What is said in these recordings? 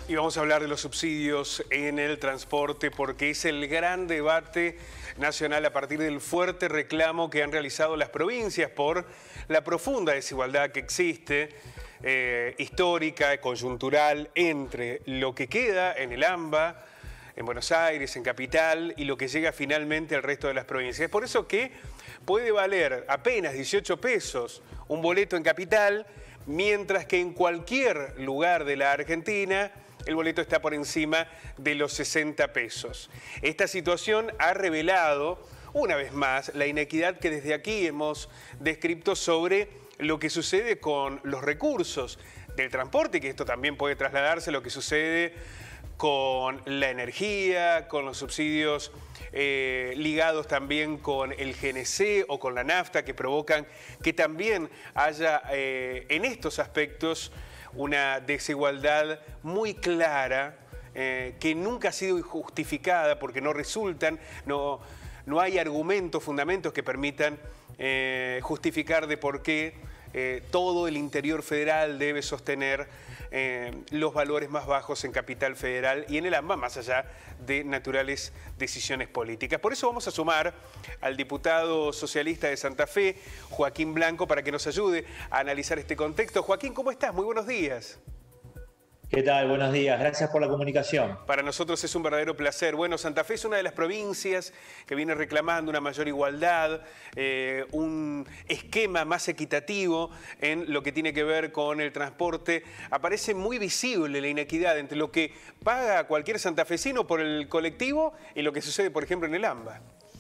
Y vamos a hablar de los subsidios en el transporte porque es el gran debate nacional a partir del fuerte reclamo que han realizado las provincias por la profunda desigualdad que existe, histórica, coyuntural, entre lo que queda en el AMBA, en Buenos Aires, en Capital, y lo que llega finalmente al resto de las provincias. Es por eso que puede valer apenas 18 pesos un boleto en Capital, mientras que en cualquier lugar de la Argentina el boleto está por encima de los 60 pesos. Esta situación ha revelado, una vez más, la inequidad que desde aquí hemos descrito sobre lo que sucede con los recursos del transporte, que esto también puede trasladarse a lo que sucede con la energía, con los subsidios ligados también con el GNC o con la nafta, que provocan que también haya en estos aspectos una desigualdad muy clara que nunca ha sido justificada porque no resultan, no hay argumentos, fundamentos que permitan justificar de por qué todo el interior federal debe sostener los valores más bajos en Capital Federal y en el AMBA, más allá de naturales decisiones políticas. Por eso vamos a sumar al diputado socialista de Santa Fe, Joaquín Blanco, para que nos ayude a analizar este contexto. Joaquín, ¿cómo estás? Muy buenos días. ¿Qué tal? Buenos días. Gracias por la comunicación. Para nosotros es un verdadero placer. Bueno, Santa Fe es una de las provincias que viene reclamando una mayor igualdad, un esquema más equitativo en lo que tiene que ver con el transporte. Aparece muy visible la inequidad entre lo que paga cualquier santafesino por el colectivo y lo que sucede, por ejemplo, en el AMBA.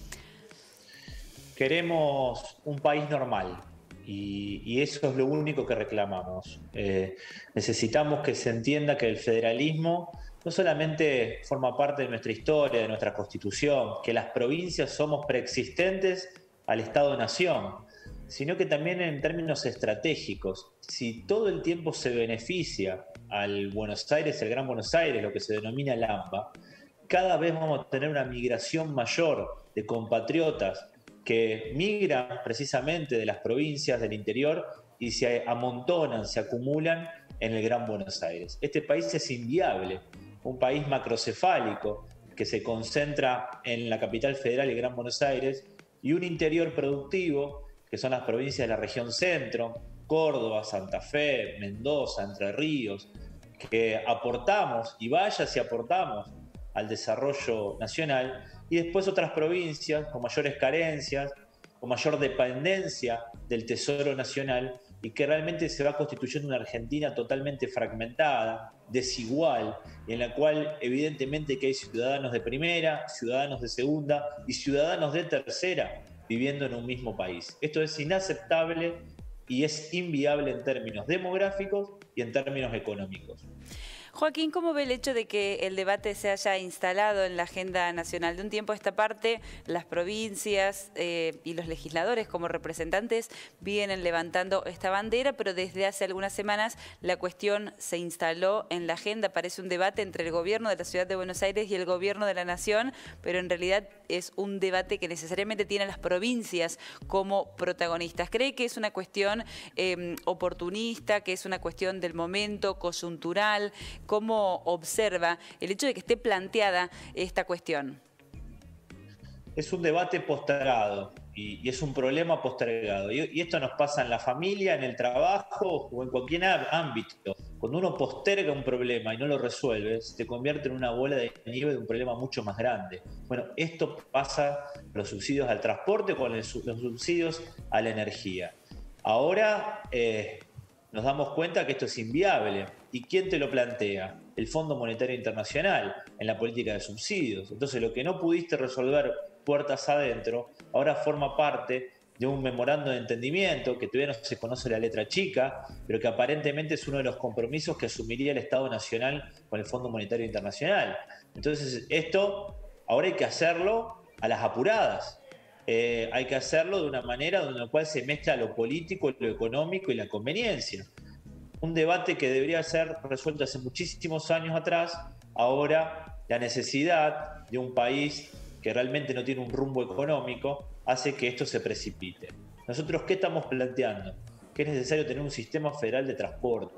Queremos un país normal. Y eso es lo único que reclamamos. Necesitamos que se entienda que el federalismo no solamente forma parte de nuestra historia, de nuestra constitución, que las provincias somos preexistentes al Estado-Nación, sino que también en términos estratégicos. Si todo el tiempo se beneficia al Buenos Aires, el Gran Buenos Aires, lo que se denomina el AMBA, cada vez vamos a tener una migración mayor de compatriotas que migran precisamente de las provincias del interior y se amontonan, se acumulan en el Gran Buenos Aires. Este país es inviable, un país macrocefálico que se concentra en la capital federal y el Gran Buenos Aires, y un interior productivo, que son las provincias de la región centro, Córdoba, Santa Fe, Mendoza, Entre Ríos, que aportamos, y vaya si aportamos, al desarrollo nacional, y después otras provincias con mayores carencias, con mayor dependencia del Tesoro Nacional, y que realmente se va constituyendo una Argentina totalmente fragmentada, desigual, en la cual evidentemente que hay ciudadanos de primera, ciudadanos de segunda y ciudadanos de tercera viviendo en un mismo país. Esto es inaceptable y es inviable en términos demográficos y en términos económicos. Joaquín, ¿cómo ve el hecho de que el debate se haya instalado en la agenda nacional? De un tiempo a esta parte, las provincias y los legisladores como representantes vienen levantando esta bandera, pero desde hace algunas semanas la cuestión se instaló en la agenda. Parece un debate entre el gobierno de la Ciudad de Buenos Aires y el gobierno de la Nación, pero en realidad es un debate que necesariamente tiene a las provincias como protagonistas. ¿Cree que es una cuestión oportunista, que es una cuestión del momento, coyuntural? ¿Cómo observa el hecho de que esté planteada esta cuestión? Es un debate postergado y es un problema postergado. Y esto nos pasa en la familia, en el trabajo o en cualquier ámbito. Cuando uno posterga un problema y no lo resuelve, se convierte en una bola de nieve de un problema mucho más grande. Bueno, esto pasa con los subsidios al transporte, con los subsidios a la energía. Ahora nos damos cuenta que esto es inviable. ¿Y quién te lo plantea? El Fondo Monetario Internacional en la política de subsidios. Entonces, lo que no pudiste resolver puertas adentro, ahora forma parte de un memorando de entendimiento que todavía no se conoce la letra chica, pero que aparentemente es uno de los compromisos que asumiría el Estado Nacional con el Fondo Monetario Internacional. Entonces, esto ahora hay que hacerlo a las apuradas. Hay que hacerlo de una manera en la cual se mezcla lo político, lo económico y la conveniencia. Un debate que debería ser resuelto hace muchísimos años atrás, ahora la necesidad de un país que realmente no tiene un rumbo económico hace que esto se precipite. Nosotros, ¿qué estamos planteando? Que es necesario tener un sistema federal de transporte,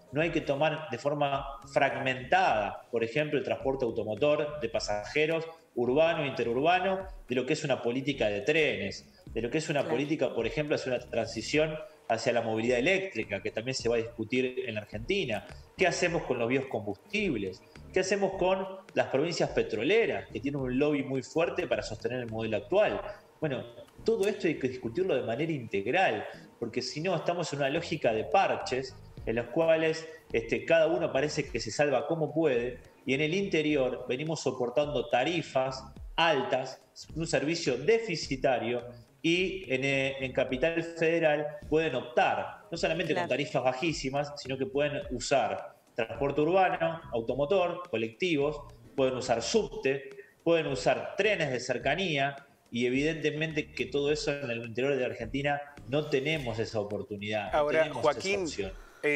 no hay que tomar de forma fragmentada, por ejemplo, el transporte automotor de pasajeros, urbano e interurbano, de lo que es una política de trenes, de lo que es una política, por ejemplo, hacia una transición hacia la movilidad eléctrica, que también se va a discutir en la Argentina. ¿Qué hacemos con los biocombustibles? ¿Qué hacemos con las provincias petroleras, que tienen un lobby muy fuerte para sostener el modelo actual? Bueno, todo esto hay que discutirlo de manera integral, porque si no estamos en una lógica de parches en los cuales cada uno parece que se salva como puede, y en el interior venimos soportando tarifas altas, un servicio deficitario, y en Capital Federal pueden optar, no solamente con tarifas bajísimas, sino que pueden usar transporte urbano, automotor, colectivos, pueden usar subte, pueden usar trenes de cercanía, y evidentemente que todo eso en el interior de Argentina no tenemos esa oportunidad. Ahora, no tenemos Joaquín, esa opción.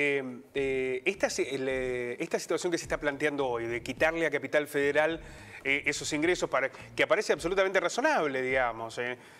Esta situación que se está planteando hoy, de quitarle a Capital Federal esos ingresos, que parece absolutamente razonable, digamos.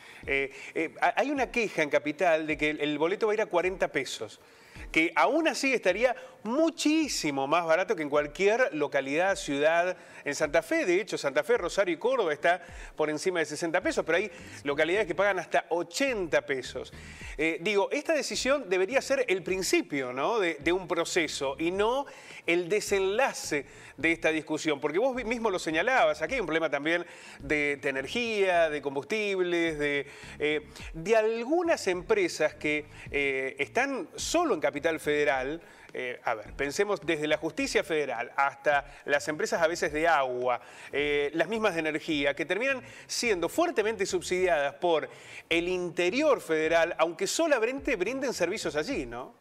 Hay una queja en Capital de que el boleto va a ir a 40 pesos, que aún así estaría muchísimo más barato que en cualquier localidad, ciudad. En Santa Fe, de hecho, Santa Fe, Rosario y Córdoba está por encima de 60 pesos, pero hay localidades que pagan hasta 80 pesos. Esta decisión debería ser el principio, ¿no?, de un proceso y no el desenlace de esta discusión, porque vos mismo lo señalabas, aquí hay un problema también de energía, de combustibles, de algunas empresas que están solo en Capital Federal. A ver, pensemos desde la justicia federal hasta las empresas a veces de agua, las mismas de energía, que terminan siendo fuertemente subsidiadas por el interior federal, aunque solamente brinden servicios allí, ¿no?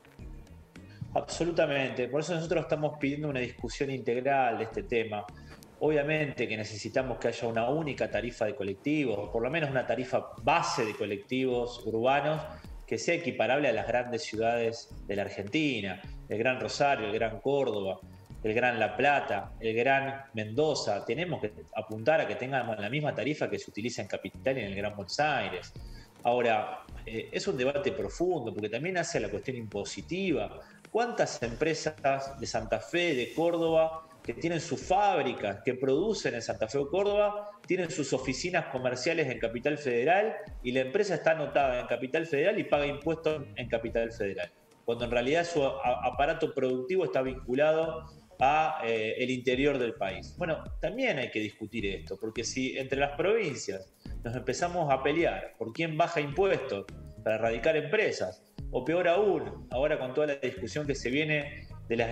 Absolutamente, por eso nosotros estamos pidiendo una discusión integral de este tema. Obviamente que necesitamos que haya una única tarifa de colectivos, o por lo menos una tarifa base de colectivos urbanos, que sea equiparable a las grandes ciudades de la Argentina, el Gran Rosario, el Gran Córdoba, el Gran La Plata, el Gran Mendoza. Tenemos que apuntar a que tengamos la misma tarifa que se utiliza en Capital y en el Gran Buenos Aires. Ahora, es un debate profundo, porque también hace la cuestión impositiva. ¿Cuántas empresas de Santa Fe, de Córdoba, que tienen sus fábricas, que producen en Santa Fe o Córdoba, tienen sus oficinas comerciales en Capital Federal y la empresa está anotada en Capital Federal y paga impuestos en Capital Federal? Cuando en realidad su aparato productivo está vinculado a el interior del país. Bueno, también hay que discutir esto, porque si entre las provincias nos empezamos a pelear por quién baja impuestos para erradicar empresas, o peor aún, ahora con toda la discusión que se viene de las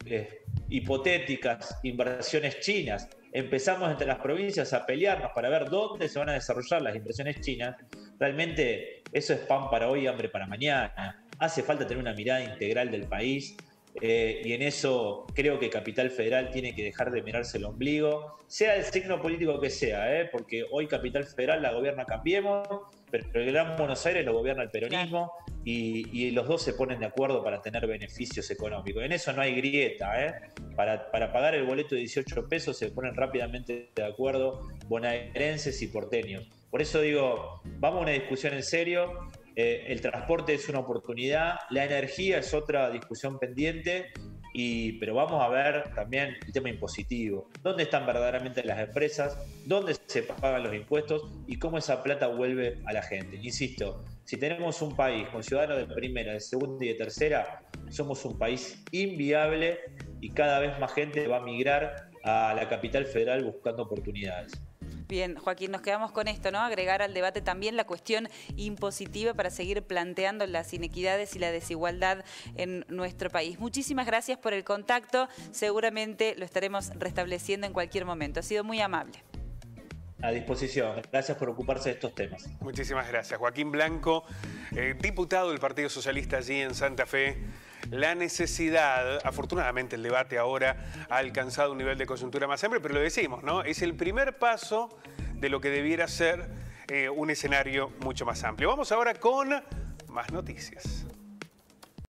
hipotéticas inversiones chinas, empezamos entre las provincias a pelearnos para ver dónde se van a desarrollar las inversiones chinas, realmente eso es pan para hoy y hambre para mañana. Hace falta tener una mirada integral del país, y en eso creo que Capital Federal tiene que dejar de mirarse el ombligo, sea el signo político que sea, porque hoy Capital Federal la gobierna Cambiemos, pero el Gran Buenos Aires lo gobierna el peronismo, y los dos se ponen de acuerdo para tener beneficios económicos. En eso no hay grieta, para pagar el boleto de 18 pesos se ponen rápidamente de acuerdo bonaerenses y porteños. Por eso digo, vamos a una discusión en serio. El transporte es una oportunidad, la energía es otra discusión pendiente, pero vamos a ver también el tema impositivo. ¿Dónde están verdaderamente las empresas? ¿Dónde se pagan los impuestos? ¿Y cómo esa plata vuelve a la gente? Insisto, si tenemos un país con ciudadanos de primera, de segunda y de tercera, somos un país inviable y cada vez más gente va a migrar a la Capital Federal buscando oportunidades. Bien, Joaquín, nos quedamos con esto, ¿no? Agregar al debate también la cuestión impositiva para seguir planteando las inequidades y la desigualdad en nuestro país. Muchísimas gracias por el contacto. Seguramente lo estaremos restableciendo en cualquier momento. Ha sido muy amable. A disposición. Gracias por ocuparse de estos temas. Muchísimas gracias. Joaquín Blanco, diputado del Partido Socialista allí en Santa Fe. La necesidad, afortunadamente el debate ahora ha alcanzado un nivel de coyuntura más amplio, pero lo decimos, ¿no? Es el primer paso de lo que debiera ser un escenario mucho más amplio. Vamos ahora con más noticias.